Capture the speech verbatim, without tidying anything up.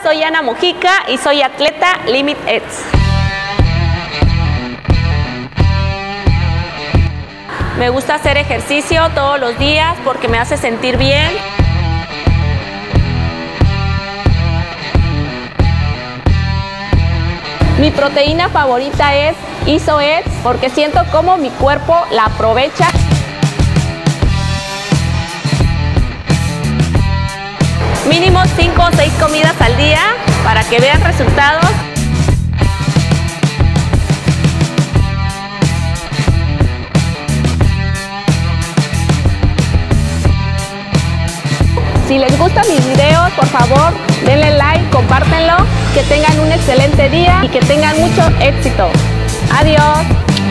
soy Ana Mojica y soy atleta Limit Edge. Me gusta hacer ejercicio todos los días porque me hace sentir bien. Mi proteína favorita es ISO-Edge porque siento como mi cuerpo la aprovecha. Mínimo cinco o seis comidas al día para que vean resultados. Si les gustan mis videos, por favor, denle like, compártenlo, que tengan un excelente día y que tengan mucho éxito. Adiós.